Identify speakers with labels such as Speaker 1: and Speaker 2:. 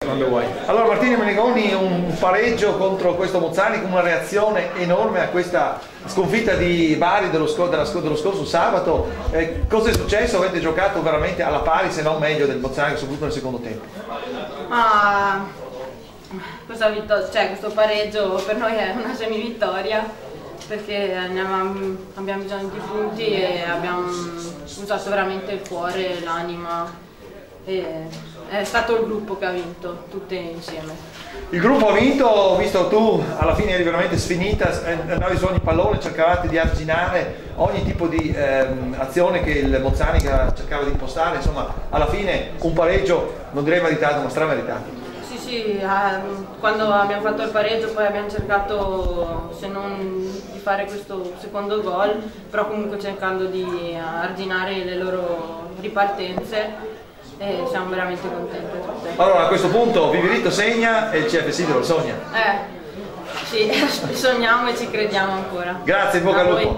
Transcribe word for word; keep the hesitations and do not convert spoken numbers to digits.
Speaker 1: quando vuoi. Allora Martino Menegoni, un pareggio contro questo Mozzani con una reazione enorme a questa sconfitta di Bari dello, scor dello, scor dello scorso sabato. Eh, cosa è successo? Avete giocato veramente alla pari, se non meglio, del Mozzani, soprattutto nel secondo tempo?
Speaker 2: Ma questa cioè, questo pareggio per noi è una semivittoria, perché abbiamo, abbiamo bisogno di punti e abbiamo usato veramente il cuore, l'anima. È stato il gruppo che ha vinto, tutte insieme.
Speaker 1: Il gruppo ha vinto, ho visto tu alla fine eri veramente sfinita, andavi su ogni pallone, cercavate di arginare ogni tipo di ehm, azione che il Mozzani cercava di impostare, insomma alla fine un pareggio, non direi meritato, ma strameritato.
Speaker 2: Sì, sì, ehm, quando abbiamo fatto il pareggio poi abbiamo cercato, se non di fare questo secondo gol, però comunque cercando di arginare le loro ripartenze. E siamo veramente contenti tutte.
Speaker 1: Allora a questo punto Viverito segna e il C F S lo sogna.
Speaker 2: Eh, sì, sogniamo e ci crediamo ancora.
Speaker 1: Grazie, in bocca al lupo.